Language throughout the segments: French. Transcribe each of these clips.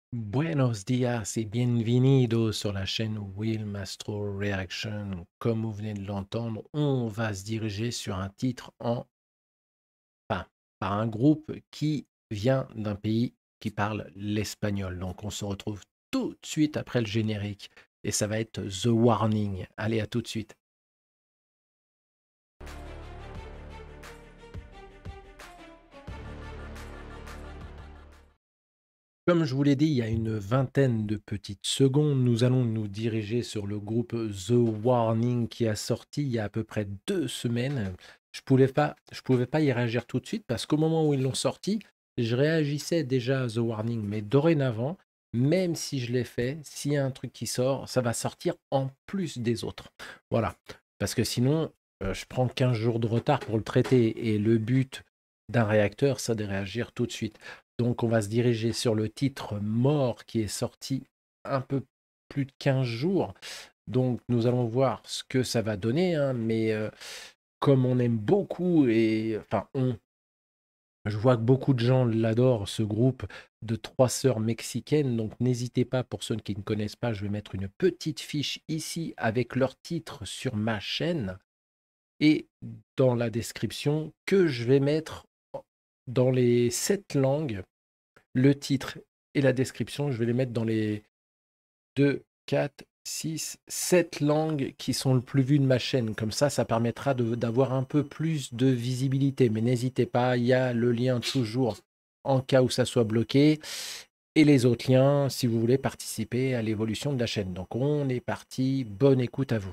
Buenos días et bienvenidos sur la chaîne Will Mastro Reaction. Comme vous venez de l'entendre, on va se diriger sur un titre enfin, par un groupe qui vient d'un pays qui parle l'espagnol. Donc on se retrouve tout de suite après le générique et ça va être The Warning. Allez, à tout de suite. Comme je vous l'ai dit, il y a une vingtaine de petites secondes, nous allons nous diriger sur le groupe The Warning qui a sorti il y a à peu près 2 semaines. Je pouvais pas y réagir tout de suite parce qu'au moment où ils l'ont sorti, je réagissais déjà à The Warning. Mais dorénavant, même si je l'ai fait, s'il y a un truc qui sort, ça va sortir en plus des autres. Voilà. Parce que sinon, je prends 15 jours de retard pour le traiter et le but d'un réacteur, c'est de réagir tout de suite. Donc on va se diriger sur le titre Mort qui est sorti un peu plus de 15 jours. Donc nous allons voir ce que ça va donner, hein, mais comme on aime beaucoup et enfin je vois que beaucoup de gens l'adorent, ce groupe de 3 sœurs mexicaines. Donc n'hésitez pas, pour ceux qui ne connaissent pas, je vais mettre une petite fiche ici avec leur titre sur ma chaîne et dans la description que je vais mettre dans les 7 langues le titre et la description, je vais les mettre dans les 2, 4, 6, 7 langues qui sont le plus vues de ma chaîne. Comme ça permettra d'avoir un peu plus de visibilité. Mais n'hésitez pas, il y a le lien toujours en cas où ça soit bloqué. Et les autres liens si vous voulez participer à l'évolution de la chaîne. Donc on est parti, bonne écoute à vous.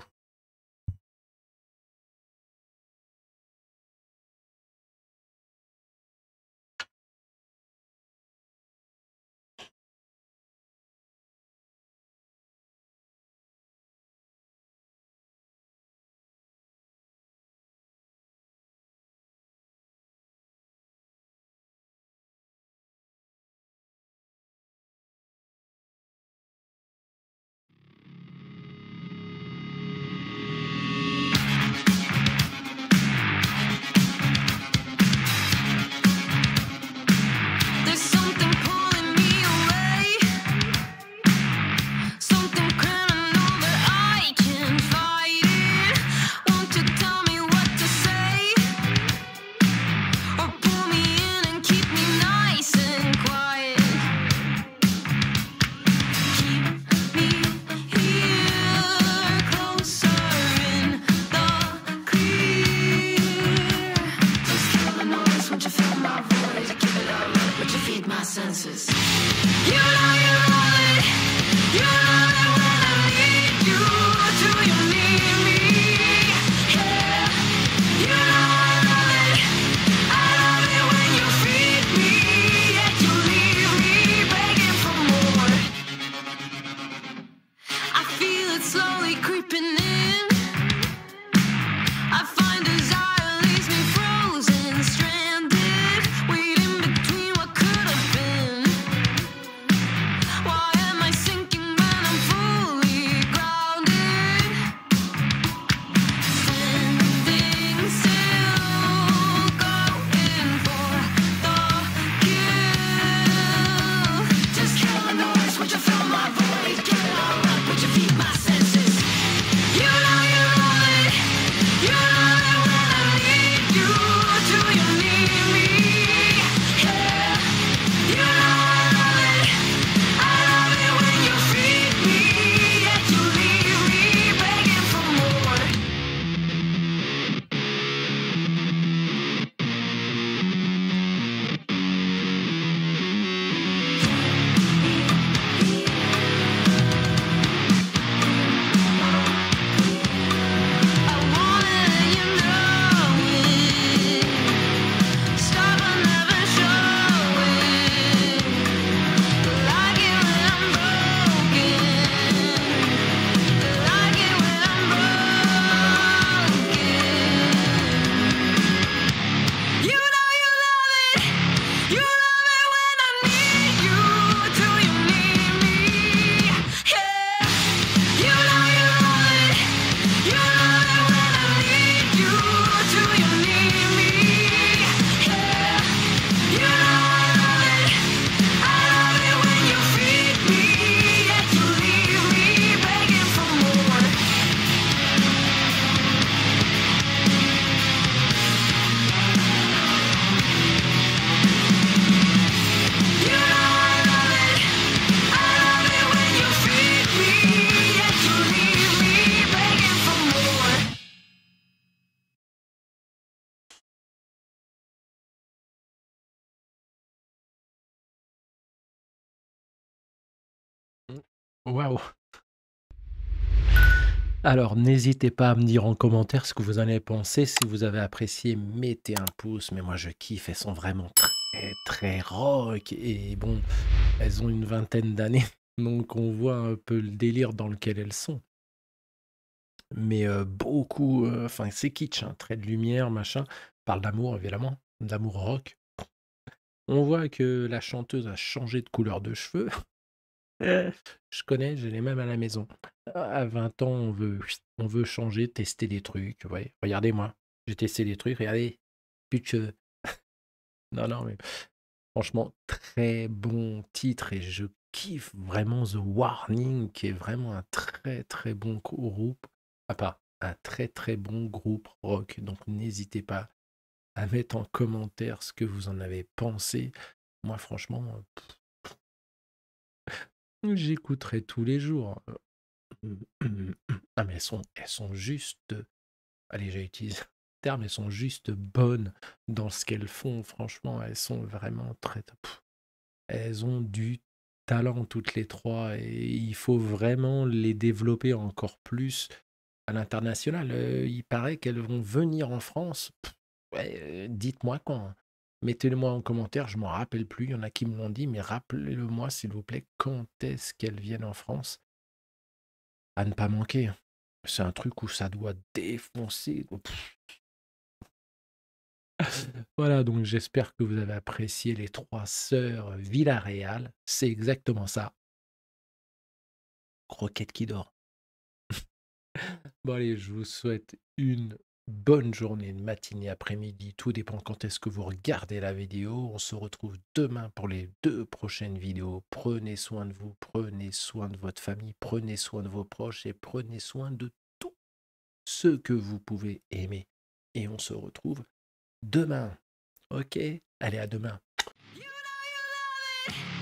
Waouh! Alors, n'hésitez pas à me dire en commentaire ce que vous en avez pensé. Si vous avez apprécié, mettez un pouce. Mais moi, je kiffe. Elles sont vraiment très, très rock. Et bon, elles ont une vingtaine d'années. Donc, on voit un peu le délire dans lequel elles sont. Mais beaucoup, enfin, c'est kitsch, hein, traits de lumière, machin. Parle d'amour, évidemment, d'amour rock. On voit que la chanteuse a changé de couleur de cheveux. Je connais, j'ai les mêmes à la maison. À 20 ans, on veut changer, tester des trucs. Ouais, regardez-moi, j'ai testé des trucs, regardez, plus de cheveux. Non, non, mais franchement, très bon titre et je kiffe vraiment The Warning, qui est vraiment un très très bon groupe. Ah, pas un très très bon groupe rock. Donc n'hésitez pas à mettre en commentaire ce que vous en avez pensé. Moi, franchement, j'écouterai tous les jours. Ah, mais elles sont juste, allez, j'ai utilisé le terme, elles sont juste bonnes dans ce qu'elles font. Franchement, elles sont vraiment très elles ont du talent toutes les 3 et il faut vraiment les développer encore plus à l'international. Il paraît qu'elles vont venir en France. Ouais, dites-moi quand, hein. Mettez-le-moi en commentaire, je m'en rappelle plus, il y en a qui me l'ont dit, mais rappelez-le-moi s'il vous plaît, quand est-ce qu'elles viennent en France? À ne pas manquer, hein. C'est un truc où ça doit défoncer. Voilà, donc j'espère que vous avez apprécié les 3 sœurs Villarreal. C'est exactement ça. Croquette qui dort. Bon allez, je vous souhaite une bonne journée, une matinée, après-midi, tout dépend quand est-ce que vous regardez la vidéo. On se retrouve demain pour les 2 prochaines vidéos. Prenez soin de vous, prenez soin de votre famille, prenez soin de vos proches et prenez soin de tous ceux que vous pouvez aimer. Et on se retrouve demain. OK? Allez, à demain.